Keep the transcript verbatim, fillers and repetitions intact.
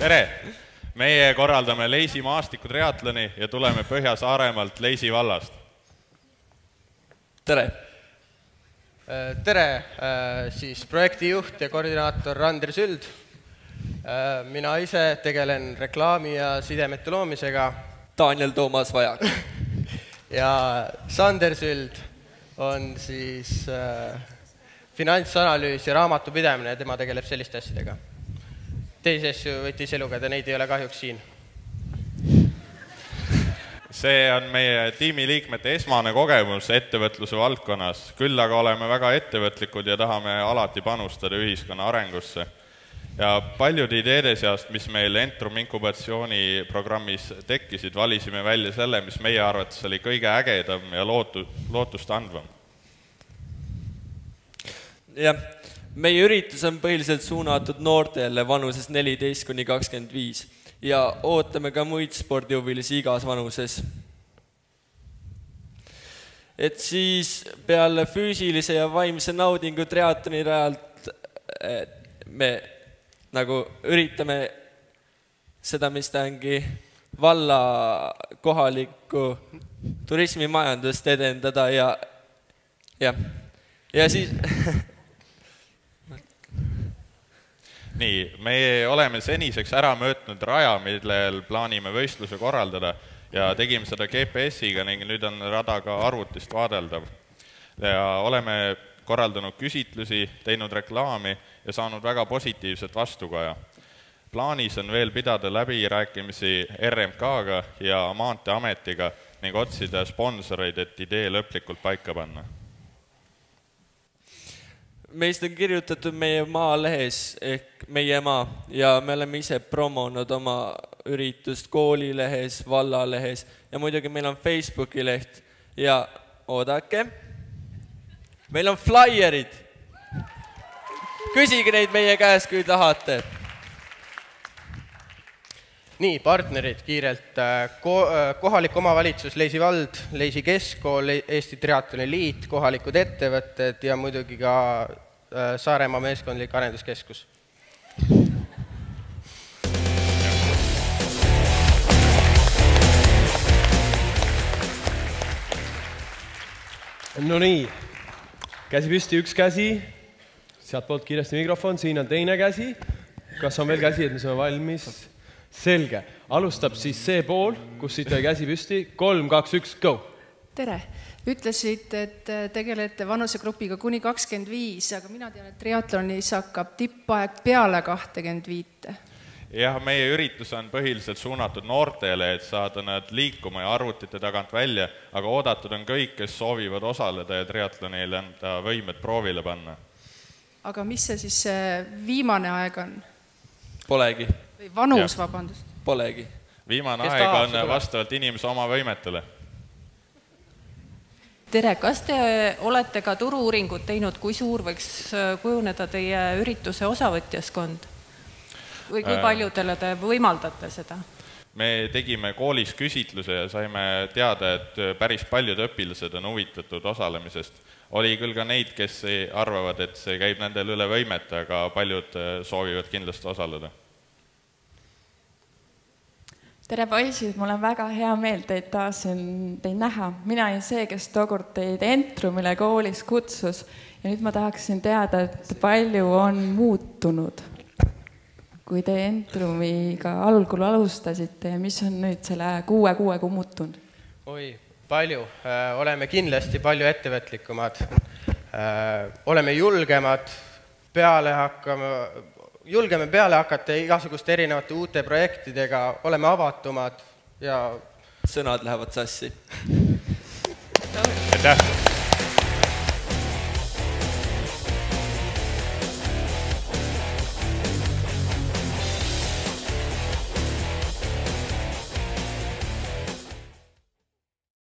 tere! Meie korraldame Leisi maastiku triatloni ja tuleme Põhja-Saaremaalt Leisi vallast. Tere! Tere! Siis projektijuht ja koordinaator Randri Süld. Mina ise tegelen reklaami ja sidemete loomisega. Daniel Toomas Vajak. Ja Sander Süld on siis finantsanalüüs ja raamatupidamine ja tema tegeleb selliste asjadega. Teisi asju võite ise lugeda, neid ei ole kahjuks siin. See on meie tiimiliikmete esmane kogemus ettevõtluse valdkonnas. Küll aga oleme väga ettevõtlikud ja tahame alati panustada ühiskonna arengusse. Ja paljud ideede seast, mis meil Entrum inkubatsiooni programmis tekkisid, valisime välja selle, mis meie arvates oli kõige ägedam ja lootu, lootust andvam. Jah, meie üritus on põhiliselt suunatud noortele vanuses neliteist kuni kakskümmend viis ja ootame ka muid spordihuvilisi igas vanuses. Et siis peale füüsilise ja vaimse naudingu triatloni rajalt me nagu üritame seda, mis ta ongi valla kohalikku turismimajandust edendada ja ja, ja siis Nii, me oleme seniseks ära möötnud raja, millel plaanime võistluse korraldada ja tegime seda G P S-iga ning nüüd on rada ka arvutist vaadeldav. Ja oleme korraldanud küsitlusi, teinud reklaami ja saanud väga positiivset vastukaja. Plaanis on veel pidada läbirääkimisi R M K-ga ja Maanteeametiga ning otsida sponsoreid, et idee lõplikult paika panna. Meist on kirjutatud meie maalehes ehk meie maa ja me oleme ise promonud oma üritust koolilehes, vallalehes ja muidugi meil on Facebooki leht ja oodake, meil on flyierid. Küsige neid meie käes, kui tahate. Nii, partnerid kiirelt. Kohalik omavalitsus, Leisi vald, Leisi keskkool, Eesti Triatloni liit, kohalikud ettevõtted ja muidugi ka Saaremaa meeskondlik arenduskeskus. No nii, käsi püsti, üks käsi, sealt poolt kiiresti mikrofon, siin on teine käsi. Kas on veel käsi, et me saame valmis? Selge. Alustab siis see pool, kus siit oli käsi püsti. Kolm, kaks, üks, go! Tere! Ütlesid, et tegelete vanusegrupiga kuni kakskümmend viis, aga mina tean, et triatlonis hakkab tippaeg peale kakskümmend viis. Jah, meie üritus on põhiliselt suunatud noortele, et saada nad liikuma ja arvutite tagant välja, aga oodatud on kõik, kes soovivad osaleda ja triatlonil enda võimed proovile panna. Aga mis see siis viimane aeg on? Polegi. Või vanus, vabandust? Polegi. Viimane aeg on vastavalt inimese oma võimetele. Tere, kas te olete ka turu-uuringut teinud, kui suur võiks kujuneda teie ürituse osavõtjaskond? Või kui paljudele te võimaldate seda? Me tegime koolis küsitluse ja saime teada, et päris paljud õpilased on huvitatud osalemisest. Oli küll ka neid, kes arvavad, et see käib nendel üle võimete, aga paljud soovivad kindlasti osaleda. Tere poisid, mul on väga hea meel teid taas teid näha. Mina olin see, kes tookord teid Entrumile koolis kutsus ja nüüd ma tahaksin teada, et palju on muutunud, kui te Entrumiga algul alustasite ja mis on nüüd selle kuue kuuega muutunud? Oi, palju. Oleme kindlasti palju ettevõtlikumad. Oleme julgemad, peale hakkame... julgeme peale hakata igasuguste erinevate uute projektidega, oleme avatumad ja... Sõnad lähevad sassi. Aitäh!